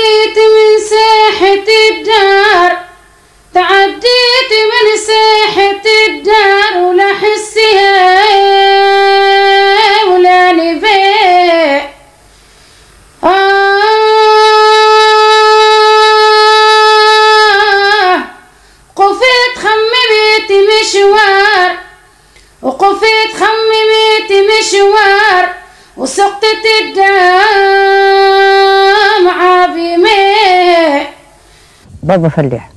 تعديت من ساحة الدار، تعديت من ساحة الدار ولا حسها ولا نباء. قفيت خممت مشوار، وقفيت خممت مشوار، وسقطت الدمعة بماء. بابا فلاح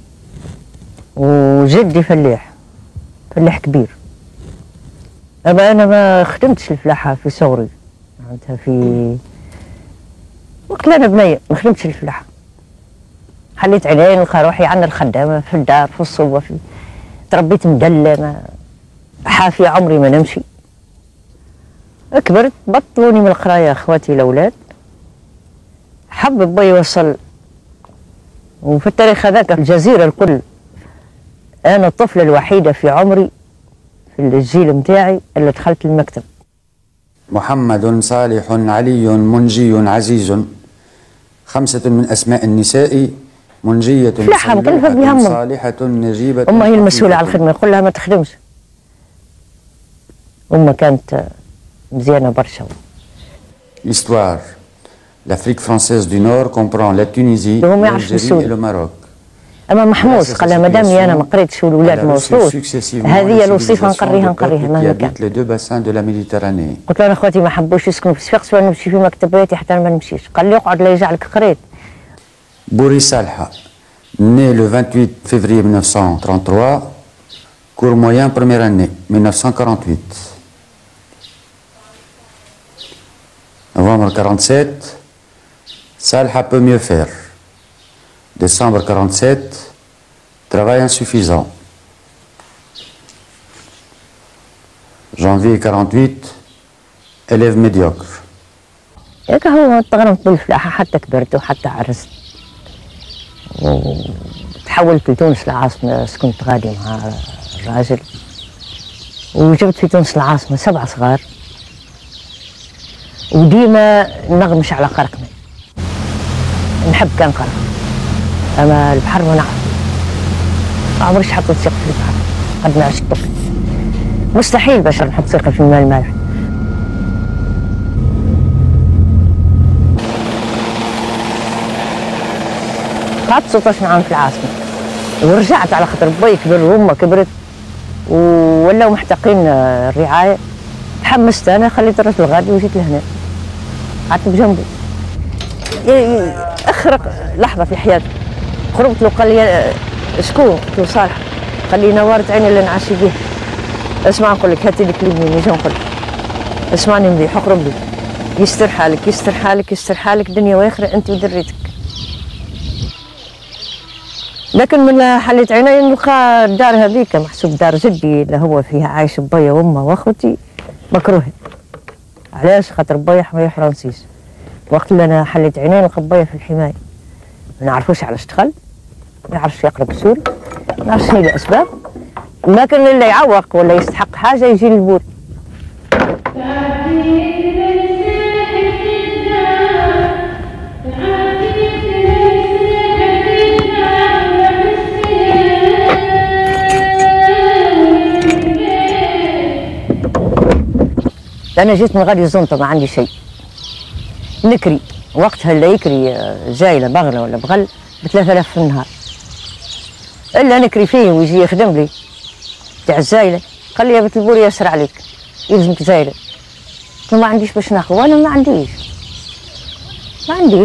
وجدي فلاح، فلاح كبير. أنا ما خدمتش الفلاحة في صغري، معناتها في وقت أنا بنية ما خدمتش الفلاحة. حليت عيني نلقى روحي عند الخدامة في الدار في الصوبة، في تربيت مدلة حافية، عمري ما نمشي. كبرت بطلوني من القراية اخواتي الاولاد، حب بي يوصل. وفي التاريخ هذاك الجزيرة الكل انا الطفلة الوحيدة في عمري في الجيل متاعي اللي دخلت المكتب. محمد صالح علي منجي عزيز، 5 من اسماء النساء، منجية صالحة نجيبة. امها هي المسؤولة على الخدمة، يقول لها ما تخدمش. امها كانت مزيانة برشا. L'histoire. L'Afrique française du Nord comprend la Tunisie, l'Algérie et le Maroc. أما محموس قال لها مادامي أنا ما قريتش والولاد ما وصلوش، هذه الوصيفة نقريها مهما كان. قلت له أنا أخواتي ما حبوش يسكنوا في صفاقس وأنا نمشي في مكتباتي حتى أنا ما نمشيش. قال لي اقعد لا يجعلك قريت. Bouri Salha, né le 28 février 1933, cours moyen première année, 1948. Novembre 47, Salha peut mieux faire. Décembre 47, travail insuffisant. Janvier 48, élève médiocre. هيك هو تغرمت بالفلاحة حتى كبرت وحتى عرست. وتحولت لتونس العاصمة، سكنت غادي مع الراجل. وجبت في تونس العاصمة 7 صغار. وديما نغمش على قرقنا، نحب كان قرق، اما البحر ما نعرف، ما عمريش حطيت ثقة في البحر قد ما عشت طفل. مستحيل باش نحط ثقة في الماء المالح. قعدت 16 عام في العاصمة ورجعت على خاطر بي كبر وامه كبرت ولاو محتقين الرعاية. تحمست انا، خليت الراجل غادي وجيت لهنا قعدت بجنبه. اخرق لحظه في حياتي. قربت له قال لي شكون؟ قلت له صالح. قال لي نورت عيني اللي نعشي بيه. اسمع نقول لك، هاتي لي كلمني نجي نقول لك. اسمعني مليح اقرب لي. يستر حالك يستر حالك يستر حالك، دنيا واخره انت ودريتك. لكن من حليت عيني نلقى الدار هذيك محسوب دار جدي اللي هو فيها عايش بيا وامه واخوتي مكروهه. علاش؟ خاطر بيا حماية فرنسيس. وقت اللي انا حليت عيني نلقى بيا في الحمايه، ما نعرفوش علاش دخل، ما يعرفش يقرا بسوري، ما نعرفش شنو الاسباب، لكن اللي يعوق ولا يستحق حاجه يجي للبول. أنا جيت من غادي زنطة ما عندي شيء، نكري وقتها اللي يكري جايلة بغلة ولا بغل ب3000 في النهار، إلا نكري فيه ويجي يخدم لي تاع الزايلة. قال لي يا بنت البوري ياسر عليك يلزمك زايلة. قلت له ما عنديش باش ناخذ، وأنا ما عنديش.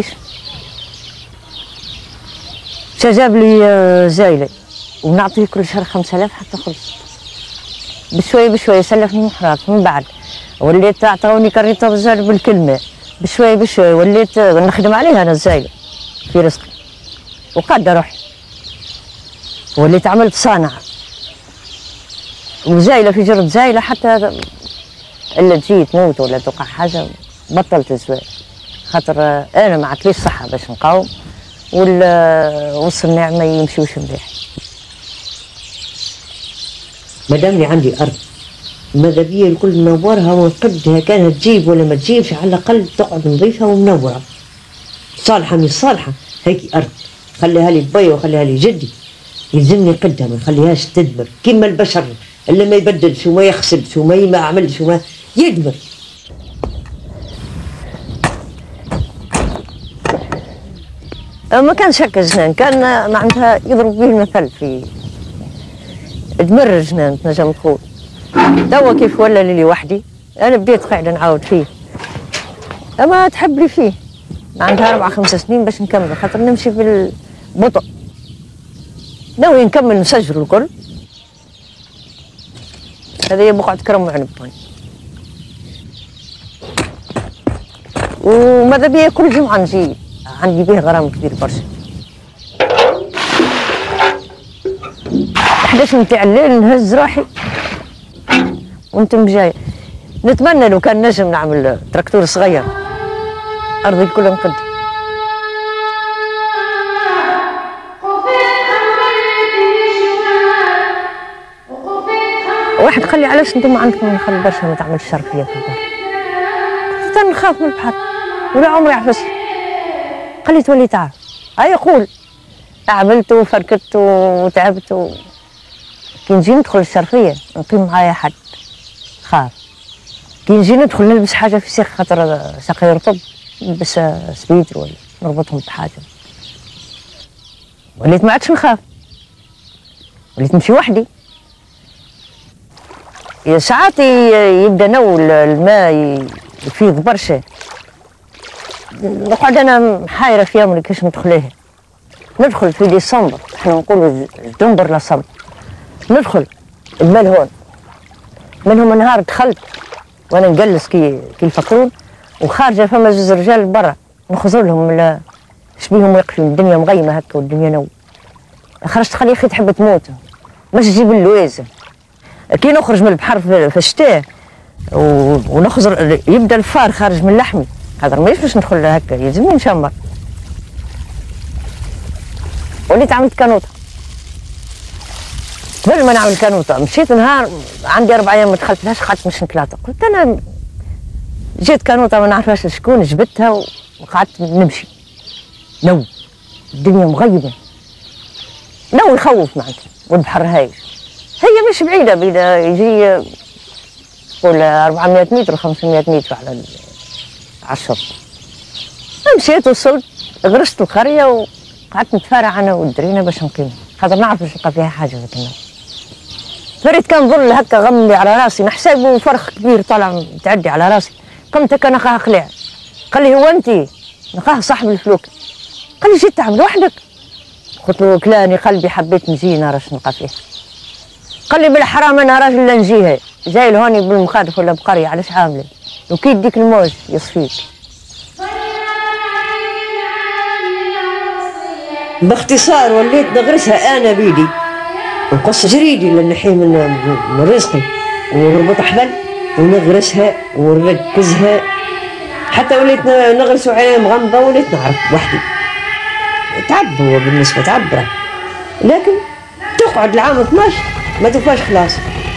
جاب لي زايلة ونعطيه كل شهر 5000 حتى خلص. بشوية سلفني محراك. من بعد وليت عطاوني كريطة بزاف بالكلمة، بشوية وليت نخدم عليها أنا الزايلة في رزقي وقادة روحي. وليت عملت صانعة وزايلة في جرد زايلة، حتى إلا تجي تموت ولا توقع حاجة بطلت الزواج، خاطر أنا ما عطليش صحة باش نقاوم والصناع ما يمشيوش مليح. مادام لي عندي أرض ماذا بيا الكل منورها ونقدها، كانت تجيب ولا ما تجيبش على الأقل تقعد نظيفة ومنورة. صالحة مش صالحة هيك أرض خليها لي بيا وخليها لي جدي، يلزمني قدها ما نخليهاش تدمر كيما البشر اللي ما يبدلش وما يخسبش وما يعملش وما يدمر. ما كانش هكا جنان، كان معناتها يضرب به المثل في دمر الجنان تنجم تقول. توا كيف ولا لي وحدي انا بديت قاعده نعاود فيه، اما تحب لي فيه معناتها 4 5 سنين باش نكمل، خاطر نمشي بالبطء. ناوي نكمل نسجل الكل. هذه بقعة كرم وعنب وماذا بيا كل جمعة نجي، عندي بيه غرام كبير برشا. 11 متاع الليل نهز روحي وانتم جاي. نتمنى لو كان نجم نعمل تراكتور صغير أرضي الكل نقد. واحد قال لي علاش انتم عندكم نخل برشا ما تعملش شرفيه في البحر؟ قلت انا نخاف من البحر ولا عمري عفست. قال لي تولي تعرف. هاي يقول عملت وفركت وتعبت كي نجي ندخل الشرفيه نقيم معايا حد خاف. كي نجي ندخل نلبس حاجه في ساق خاطر ساقي يرطب نلبس سويتر ولا نربطهم بحاجه. وليت ما عادش نخاف، وليت نمشي وحدي. ساعات يبدا نول الماء يفيض برشا، نقعد انا حايره في امري كيفاش ندخلها. ندخل في ديسمبر، احنا نقولوا دنبر لصمبر، ندخل المال هون. منهم نهار دخلت وانا نجلس كي الفقرون وخارجه فما زوز رجال برا نخزر لهم شبيهم يقفلوا الدنيا مغيمه هكا والدنيا نو. خرجت قال يا اخي تحب تموت باش تجيب اللويزه. كي نخرج من البحر في الشتاء ونخزر يبدا الفار خارج من لحمي، خاطر مانيش باش ندخل هكا يلزمني نشمر. وليت عملت كانوطه. قبل ما نعمل كانوطه مشيت نهار عندي 4 ايام ما دخلتلهاش قعدت مش 3. قلت انا جيت كانوطه ما نعرفهاش شكون جبتها وقعدت نمشي. نو الدنيا مغيبه، نو يخوف معناتها والبحر هايج. هي مش بعيده يجي قول 400 متر و 500 متر على الشط. مشيت وصلت غرست القريه وقعدت نتفارع انا والدرينه باش نقيم، خاطر نعرف باش نلقى فيها حاجه ذاك النهار. فريت كان ظل هكا غملي على راسي، نحسبه فرخ كبير طالع متعدي على راسي. قمت هكا نلقاه قلع. قال لي هو انت؟ نلقاه صاحب الفلوكه. قال لي جيت تعمل وحدك؟ قلت له كلاني قلبي حبيت نجي نراش نلقى فيه. قال لي بالحرام انا راجل لا نجيها، جاي لهوني بالمخالف ولا بقريه علاش عامله؟ وكي يديك الموج يصفيك. باختصار وليت نغرسها انا بيدي، نقص جريدي لنحيه من رزقي ونربط حبل ونغرسها ونركزها حتى وليت نغرس وعيني مغمضه وليت نعرف وحدي. تعب هو بالنسبه تعب، لكن تقعد العام 12 ما توفاش خلاص.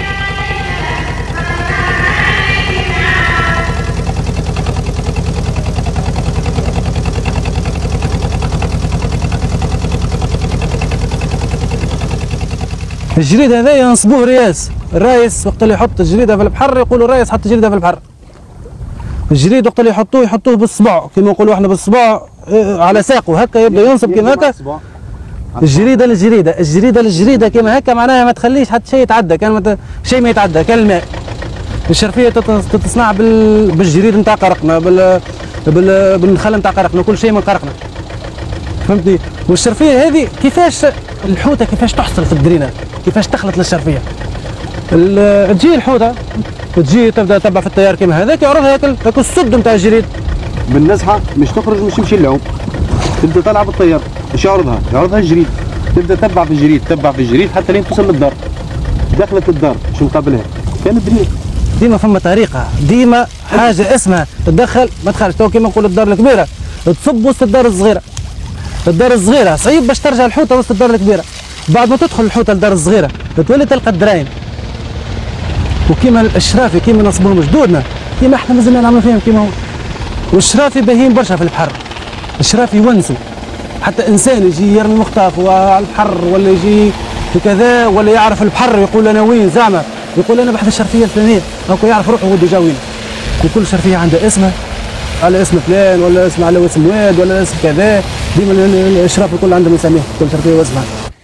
الجريد هذا ينصبوه رياس، الرايس وقت اللي يحط الجريده في البحر يقولوا الرايس حط الجريده في البحر. الجريد وقت اللي يحطوه بالصباع كما نقولوا احنا بالصباع على ساقه هكا يبدا ينصب كما هكا. الجريده للجريده كما هكا معناها ما تخليش حتى شيء يتعدى، كان شيء ما يتعدى كان الماء. الشرفيه تتصنع بالجريد نتاع قرقنا بالنخل نتاع قرقنا، كل شيء من قرقنا. فهمتني؟ والشرفيه هذه كيفاش الحوته كيفاش تحصل في الدرينه، كيفاش تخلط للشرفيه. تجي الحوته وتجي تبدا تتبع في التيار كيما هذاك يعرضها هاك السد نتاع الجريد. بالنزحه مش تخرج مش تمشي اللعوب، تبدا تلعب الطيار مش يعرضها الجريد، تبدا تتبع في الجريد حتى لين توصل للدار. دخلت الدار شو مقابلها؟ كانت درينه. ديما فما طريقه، ديما حاجه اسمها تدخل ما تخرج. تو كيما نقول الدار الكبيره تصب وسط الدار الصغيره. الدار الصغيره صعيب باش ترجع الحوته وسط الدار الكبيره. بعد ما تدخل الحوته للدار الصغيره تولي تلقى الدراين. وكيما الشرافي كيما نصبوهم جدودنا كيما احنا مازلنا نعملوا فيهم كيما هو. والشرافي باهيين برشا في البحر. الشرافي يونسوا حتى انسان يجي يرمي مخطف على البحر ولا يجي في كذا ولا يعرف البحر يقول انا وين زعما يقول انا بحث الشرفيه الفلانيه هاكو يعرف روحه ودي جا وين. وكل شرفيه عندها اسمها على اسم فلان ولا اسم على اسم واد ولا اسم كذا، ديما الاشراف الكل عندهم يسميه كل شرفيه واسمها.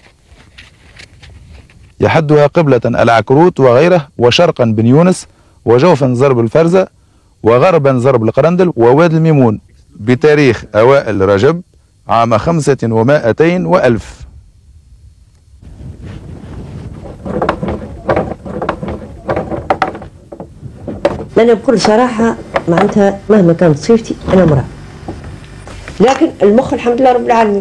يحدها قبلة العكروت وغيره، وشرقا بن يونس، وجوفا زرب الفرزة، وغربا زرب القرندل، وواد الميمون، بتاريخ أوائل رجب عام 500 وألف. أنا بكل صراحة معناتها مهما كانت صفتي أنا امرأة، لكن المخ الحمد لله رب العالمين.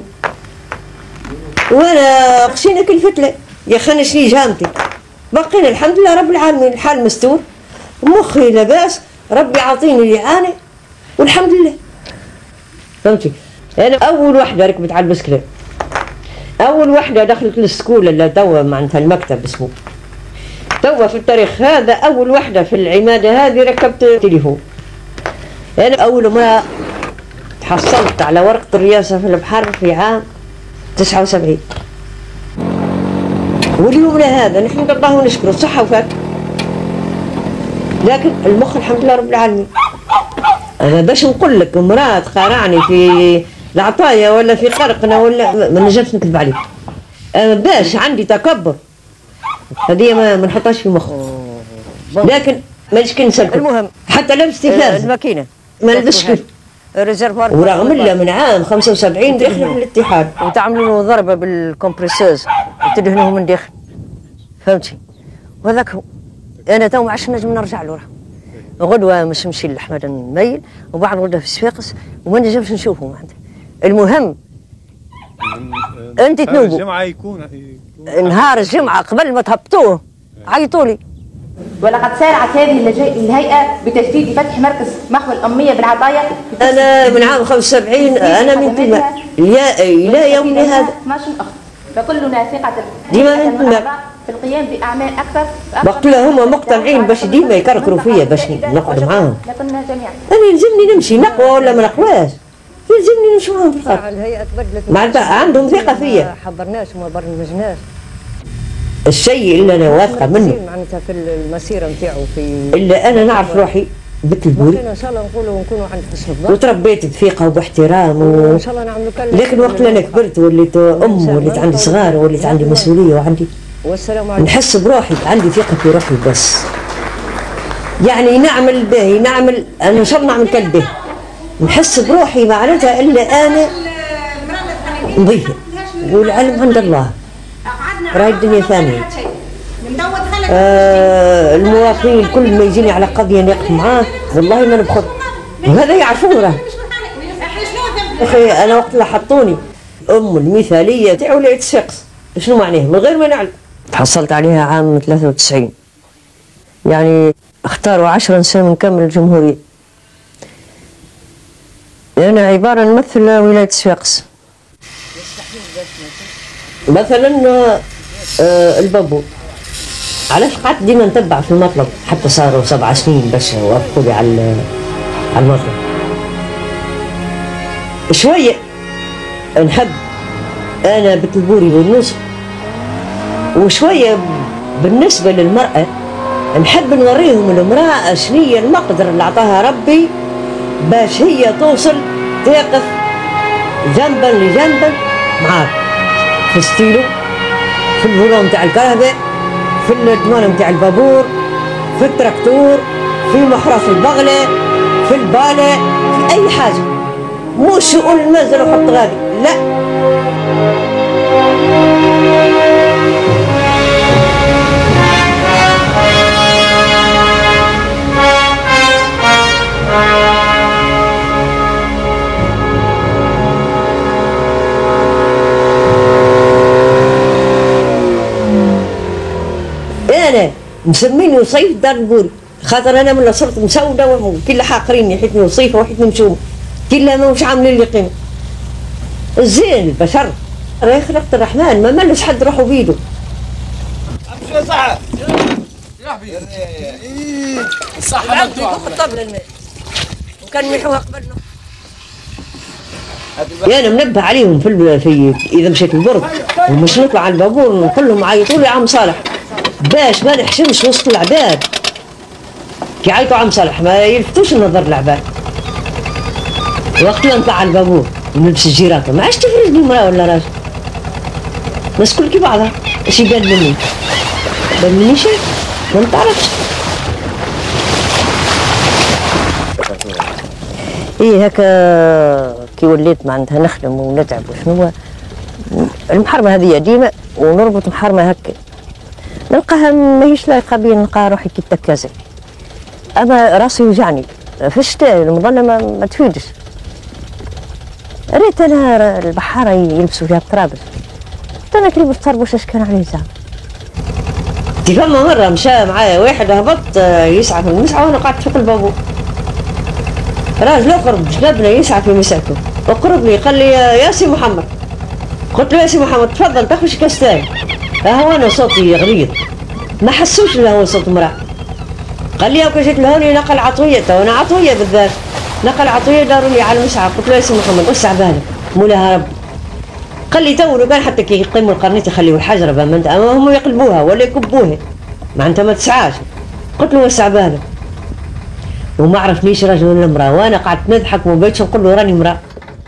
وأنا خشينا كل فتلة يا خنشني جامتي، بقينا الحمد لله رب العالمين الحال مستور، مخي لاباس، ربي عاطيني الإعانة والحمد لله. فهمتي؟ أنا أول وحدة ركبت على البسكليت، أول وحدة دخلت للسكول اللي توا معناتها المكتب اسمه توا في التاريخ هذا، أول وحدة في العمادة هذه ركبت تليفون. أنا أول ما تحصلت على ورقة الرئاسة في البحر في عام 79، واليوم هذا نحمد الله ونشكره صحة وفات، لكن المخ الحمد لله رب العالمين. أنا باش نقول لك امرأة تقارعني في العطايا ولا في خرقنا ولا ما نجمش نكذب عليك. باش عندي تكبر هذه ما نحطهاش في مخي، لكن ما نشكي نسلكم. المهم حتى لبس تلفاز الماكينه ما لبسش الريزرفوار، ورغم الله من عام 75 داخل في الاتحاد وتعملوا له ضربه بالكمبريسوز وتدهنوه من داخل. فهمتي؟ وهذاك هو. انا تو ما عادش نجم نرجع له، غدوه مش نمشي لأحمد نميل وبعد غدوه في صفاقس وما نجمش نشوفه معناتها. المهم انت تنوبوا الجمعه يكون نهار الجمعه قبل ما تهبطوه عيطوا لي. ولقد سارعت هذه الهيئه بتجديد فتح مركز محو الاميه بالعطايا. انا من عام 75 انا من تمام الى يومنا هذا 12 اخت، فكلنا ثقه ديما من تمام في القيام باعمال اكثر. وقت له هم مقتنعين باش ديما يكركروا فيا باش نقعد معاهم، لكننا جميعا انا يلزمني نمشي نقوى ولا ما نقواش، يلزمني نمشي معاهم في الخط. الهيئه تبدلت معناتها عندهم ثقه فيا، ما حضرناش وما برنامجناش. الشيء اللي انا واثقه منه معناتها في المسيره نتاعو في اللي انا نعرف روحي بنت البوري ان شاء الله نقولوا ونكونوا عند حسن الظن، وتربيت بثقه وباحترام ان شاء الله نعملوا لكن وقت اللي انا كبرت وليت ام وليت عندي صغار وليت عندي مسؤوليه وعندي والسلام عليكم نحس بروحي عندي ثقه في روحي بس. يعني نعمل باهي نعمل انا ان شاء الله نعمل كل باهي نحس بروحي معناتها الا انا نضيع والعلم عند الله راهي الدنيا ثانيه. المواطنين كل ما يجيني على قضيه نقف معاه والله ما نبخل، وهذا يعرفوه راه. اخي انا وقت اللي حطوني ام المثاليه تاع ولايه صفاقس شنو معناه من غير ما نعلم، تحصلت عليها عام 93، يعني اختاروا 10 نساء من كامل الجمهوريه. انا عباره نمثل ولايه صفاقس. مثلا البابو علاش قعدت ديما نتبع في المطلب حتى صاروا 7 سنين باش وافقوا لي على المطلب. شويه نحب انا بنت البوري والنص، وشويه بالنسبه للمراه نحب نوريهم المراه شنية المقدر اللي عطاها ربي باش هي توصل تقف جنبا لجنبا معاك في ستيلو، في الفولون تاع الكهرباء، في الدمانة نتاع البابور، في التراكتور، في محرس البغلة، في البالة، في أي حاجة. مش يقول نزل وحط غادي، لا. أنا مسميني وصيف دار البوري خاطر أنا من صرت مسودة وكل حاقريني حيتني وصيفة وحيتني مشومة كلها ما مش عاملين لي قيمة. الزين البشر راهي خلقت الرحمن ما ملش حد روحه بيده. صح الصحة الطبلة الماء وكان ملحوها قبلنا. يعني منبه عليهم في اذا مشيت البرد ومش نطلع على البابور نقول لهم عيطوا لي عم صالح باش ما نحشمش وسط العباد. كي عيطوا عم صالح ما يلفتوش النظر العباد. وقت اللي نطلع على البابور ونلبس الجيرات ما عادش تفرجني مراه ولا راجل. الناس كل كي بعضها. اش يبان مني؟ بان مني شيء؟ ما نتعرفش. ايه هكا كي وليت معناتها نخدم ونتعب وشنو المحرمه هذه ديما ونربط محرمه هكا نلقاها ماهيش لايقه بي، نلقى روحي كي التكاسل. اما راسي يوجعني في الشتاء المظله ما تفيدش. ريت انا البحاره يلبسوا فيها الطرابل، قلت انا كي لبس طربوش اش كان عليه زعما. فما مره مشى معايا واحد هبط يسعى في المسعى وانا قعدت فوق البابور. راجل اخر بجلابنا يسعى في مساكته وقرب لي قال لي يا سي محمد. قلت له يا سي محمد تفضل تاخذ كاستاي. هو انا صوتي غليظ ما حسوش اللي هو صوت امراه. قال لي هاكا جيت لهوني نقل عطويه وانا عطويه بالذات نقل عطويه داروا لي على المسعى. قلت له يا سي محمد وسع بالك مولاها ربي. قال لي تو لو كان حتى كي يقيموا القرنيط يخليوا الحجره فما انت اما هم يقلبوها ولا يكبوها معناتها ما تسعاش. قلت له وسع بالك وما عرفنيش رجل ولا امراه وانا قعدت نضحك وما بقيتش نقول له راني امراه.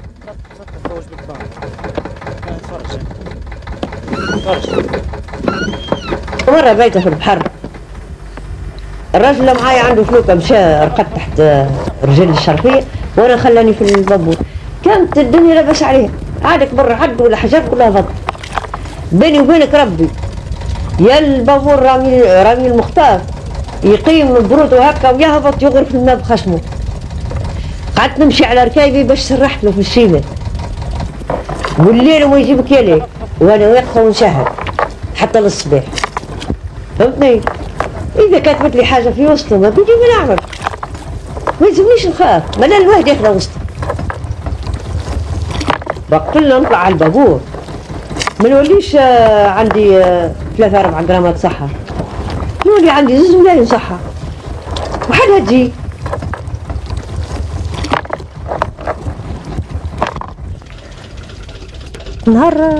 مرة بايته في البحر الراجل اللي معايا عنده فلوكه مشى رقد تحت رجل الشرفيه وانا خلاني في البابور. كانت الدنيا لاباس عليها عادك برا عد ولا حاجات كلها فض. بيني وبينك ربي يا البابور رامي المختار يقيم البرود وهكا ويهبط يغرف الماء بخشمه. قعدت نمشي على ركايبي باش سرحت له في الشيبه والليل وما يجيبك يا ليل وانا واقفه ونشاهد حتى للصباح. فهمتني؟ اذا كتبت لي حاجه في وسطه ما بدي ما نعمل ما يلزمنيش نخاف ما لا الواحد ياخذ وسطه. وقت اللي نطلع على البابور ما نوليش عندي 3 4 جرامات صحه، نولي عندي 2 ملايين صحه وحدها تجي. نهار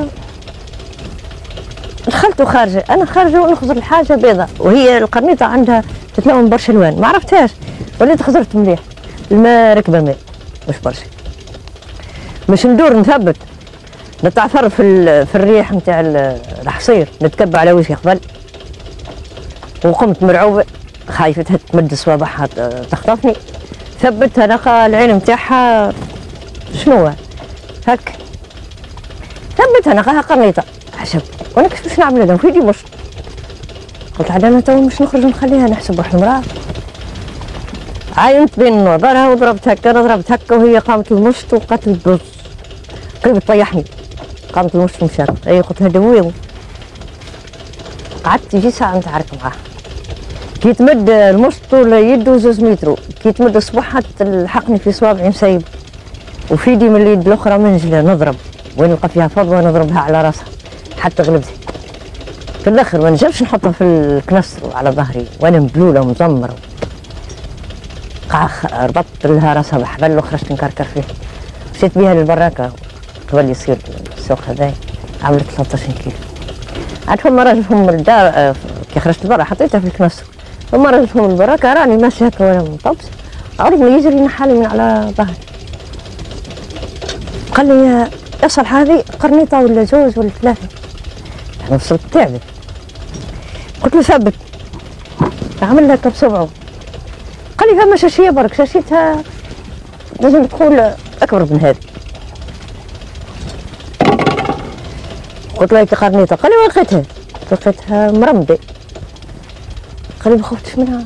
دخلت وخارجه انا خارجه ونخزر الحاجه بيضاء وهي القرنيطه عندها تتلون برشا الوان ما عرفتهاش وليت خزرت مليح الماء ركبه ماء مش برشا. مش ندور نثبت نتعثر في الريح نتاع الحصير نتكبى على وجهي قبل وقمت مرعوبه خايفه تمد صوابعها تخطفني. ثبتها نقى العين نتاعها شنو هك ثبتها نقاها قرنيطه عجب وانا كيف باش نعمل هذا في يدي مش. قلت عاد انا تو مش نخرج نخليها نحسب روحي امراه. عاينت بين نظرها وضربت هكا وهي قامت المشط وقالت لي بروز قريب تطيحني. قامت المشط ومشات اي قلت لها دويه. قعدت يجي ساعه نتعارك معاها كي تمد المشط طول يده 2 متر كي تمد صباحها تلحقني في صوابعي مسيب وفي يدي من اليد الاخرى منجله نضرب وين نلقى فيها فضوه نضربها على راسها حتى غلبتها. في الاخر ما نجمش نحطها في الكنسر على ظهري وانا مبلوله ومزمره. ربطت لها راسها بحبل وخرجت نكركر فيه. مشيت بها للبراكه قبل يصير السوق هذايا عملت 13 كيلو. عاد فما راجل فهم الدار كي خرجت برا حطيتها في الكنسر. فما راجل فهم البراكه راني ماشيه هكا وانا مطبس عرض ما يجري نحالي من على ظهري. قال لي اصل هذه قرنيطه ولا 2 ولا 3. انا وصلت تعبت. قلت له ثبت عمل لها بصبعه. قال لي فما شاشيه برك شاشيتها لازم تكون اكبر من هذه. قلت له هيك قرنيطه. قال لي وين لقيتها مرمده. قال لي ما خفتش منها.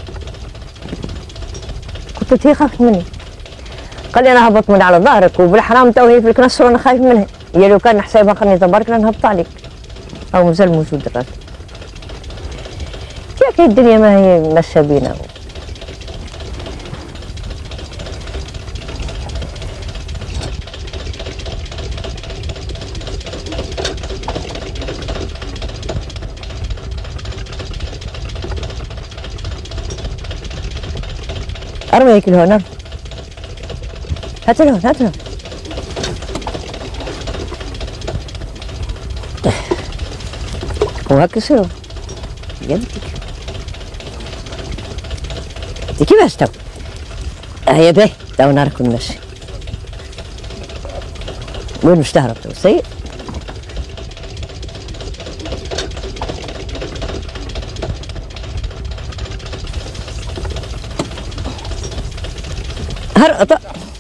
قلت له هي خافت مني. قال لي انا هبط من على ظهرك وبالحرام تو هي في الكنسر وانا خايف منها. هي لو كان حسابها قرنيطه برك نهبط عليك. او مازال موجود الراجل. كيف الدنيا ما هي ماشيه بينا. ارمي هيك الهون هات الهون وهكا يصيروا يدك كيفاش تو هيا باهي تو نهارك نمشي وين باش تهرب تو سيء هرقط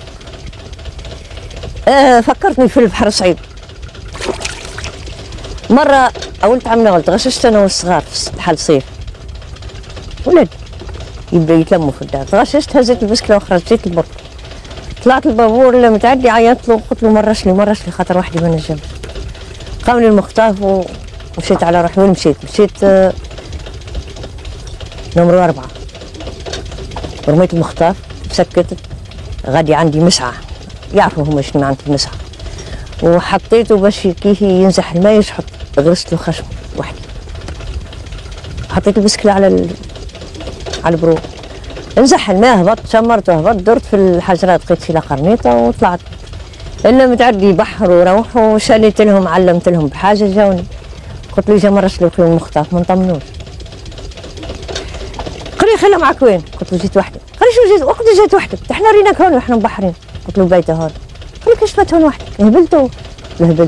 فكرتني في البحر صعيب مرة أولت عمنا قلت غششت أنا والصغار في بحال صيف ولاد يبدا يتلموا في الدار غششت هزيت البسكلة وخرجت جيت البر طلعت البابور اللي متعدي عيطت له قلت له مرش لي خاطر وحدي ما نجمش قامني المخطاف ومشيت على روحي وين مشيت نمرو 4 ورميت المخطاف سكتت غادي عندي مسعى يعرفوا هما شنو عندي مسعى وحطيته باش كيف ينزح الماء يشحط غرست له خشم وحدي حطيت البسكلة على البرو نزح الماء هبط شمرته هبط درت في الحجرات لقيت فيه قرنيطة وطلعت الا متعدي بحر وروحوا وشاليت لهم علمت لهم بحاجة جاوني قلت له جا مرش له كل المخطاف ما نطمنوش قال لي خلها معك وين؟ قلت له جيت وحدي قال لي شو جيت وقت جيت وحدك احنا ريناك هون واحنا مبحرين قلت له بيته هون قال لي كيفاش بات هون وحدك هبلتوا هبلت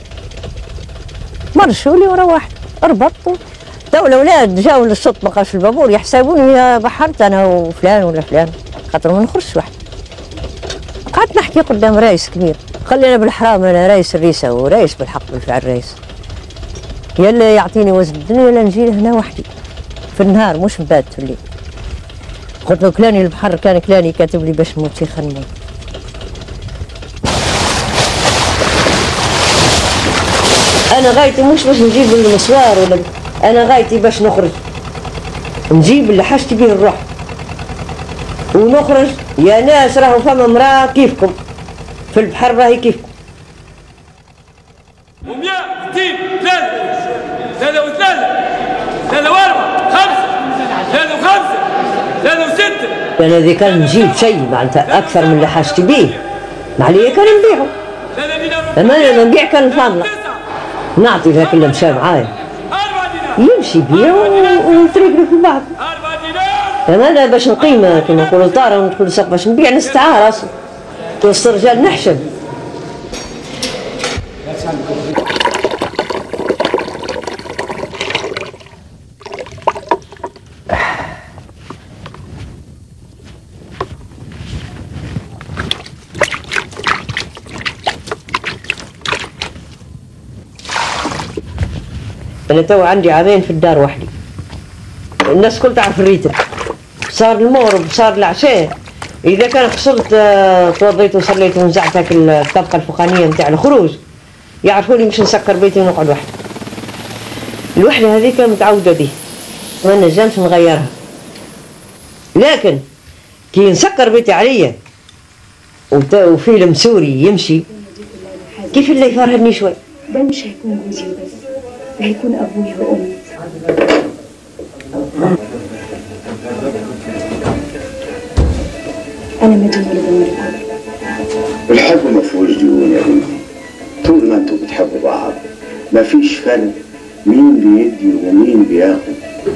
مرشوا لي وروحت ربطت تو الاولاد جاوا للشط ما لقاوش البابور يحسبوني بحرت انا وفلان ولا فلان خاطر ما نخرجش وحدي قعدت نحكي قدام رايس كبير خلينا بالحرام انا رايس الريسه ورايس بالحق بالفعل رايس يلا يعطيني وزن الدنيا ولا نجي هنا وحدي في النهار مش نبات في الليل قلت له كلاني البحر كان كلاني كاتب لي باش نموت شيخ نموت انا غايتي مش باش نجيب المسوار ولا انا غايتي باش نخرج نجيب اللي حاجتي بيه الروح ونخرج يا ناس راهو فما امراه كيفكم في البحر راهي كيفكم 100 2 3 و3 3 و4 5 3 و5 3 و6 انا اذا كان نجيب شيء معناتها اكثر من اللي حاجتي بيه ما عليا كان نبيعه اما انا نبيع كان فاضله نعطي ذاك اللي مشى معايا يمشي بيا ونتريقلوا في بعض اما انا باش نقيم كما نقولوا طاره وندخل سوق باش نبيع نستعار اصلا وسط الرجال نحشم أنا تو عندي عامين في الدار وحدي الناس كل تعرف الريتم صار المغرب صار العشاء إذا كان خسرت توضيت وصليت ونزعت هاك الطبقة الفوقانية نتاع الخروج يعرفوني مش نسكر بيتي ونقعد وحدي الوحدة هذيك متعودة به ما نجمش نغيرها لكن كي نسكر بيتي عليا وفيلم سوري يمشي كيف اللي يفرهدني شوي ده مش هيكون جوزي وبس هيكون أبويا وأمي أنا مديونة للمرأة الحب ما فيهوش ديون يا بنتي طول ما انتوا بتحبوا بعض ما فيش فرق مين بيدي ومين بياخد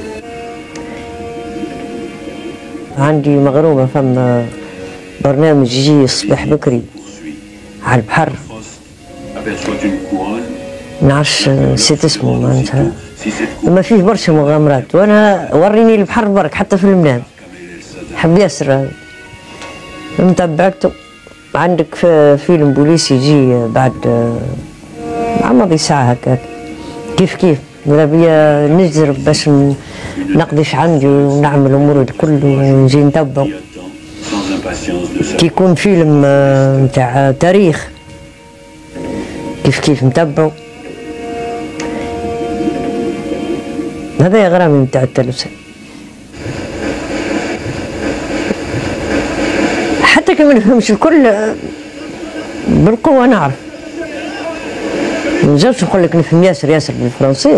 عندي مغرومة فما برنامج يجي الصباح بكري على البحر نعرفش نسيت اسمه معناتها ما فيه برشا مغامرات وانا وريني البحر برك حتى في المنام حب ياسر متبعته عندك فيلم بوليسي يجي بعد مع ماضي ساعة هكاك كيف ماذا بيا نجرب باش نقضيش عندي ونعمل اموري الكل ونجي نتبعو كي يكون فيلم نتاع تاريخ كيف نتبعو هذا غرامي نتاع التلفزيون حتى كي ما نفهمش الكل بالقوة نعرف منجمش نقول لك نفهم ياسر بالفرنسي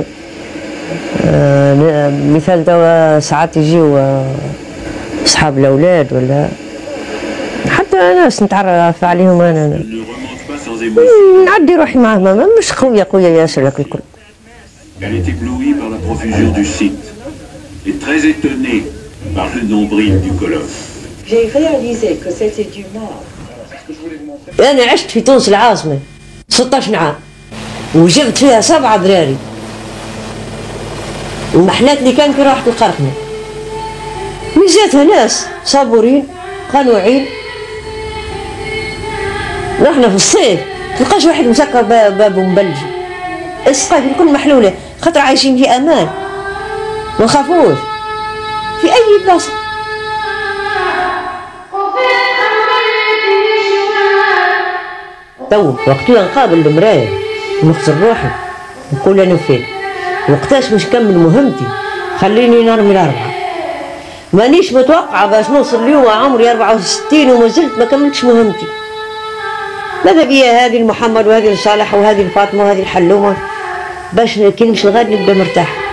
مثال توا ساعات يجيو أصحاب الأولاد ولا حتى ناس نتعرف عليهم أنا نعدي روحي معاهم مش قوية ياسر لك الكل Elle est éblouie par la profusion du site et très étonnée par le nombril du colosse. J'ai réalisé que c'était du mort. أنا عشت في تونس العاصمة 16 عام وجبت فيها 7 ذراري. المحلات اللي كان في راحة القرقنة ميزاتها ناس صابورين قنوعين. رحنا في الصيف تلقاش واحد مسكر بابه مبلج، السقايف الكل محلولة خاطر عايشين في أمان ما نخافوش في أي بلاصة. تو وقتها نقابل المراية ونغسل روحي نقول أنا فين وقتاش مش كمل مهمتي خليني نرمي الأربعة. مانيش متوقعة باش نوصل اليوم عمري 64 وما زلت ما كملتش مهمتي. ماذا بيا هذه المحمد وهذه الصالح وهذه الفاطمة وهذه الحلومة باش كي نمشي الغد نبدا مرتاح.